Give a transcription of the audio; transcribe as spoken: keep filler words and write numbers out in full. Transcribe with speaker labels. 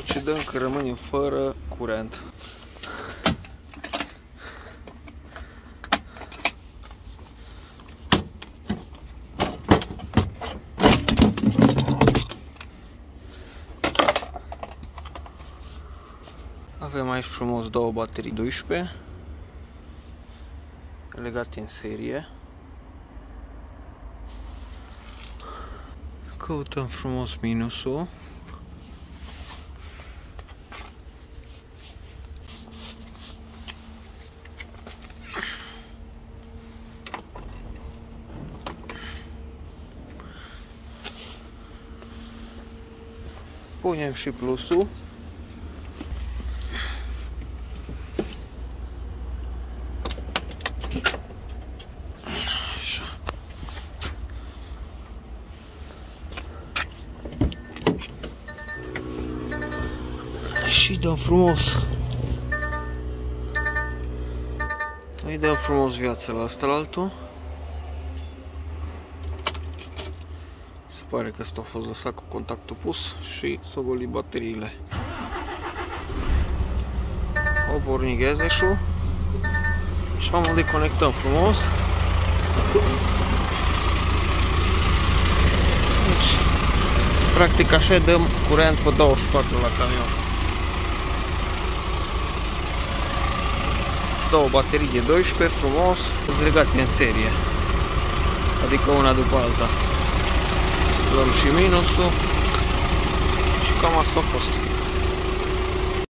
Speaker 1: accident că rămânem fără curent. Avem aici frumos două baterii doisprezece legate în serie. Căutăm frumos minusul. Punem și plusul. Așa. Și dăm frumos. Îi dăm frumos viața la asta la altul. Se pare că ăsta a fost lăsat cu contactul pus și s-au golit bateriile. O porni ghezeșul și am deconectăm frumos. Deci, practic așa dăm curent pe douăzeci și patru la camion. Două baterii de doisprezece frumos, legate în serie, adică una după alta. Luăm și minusul și cam asta a fost.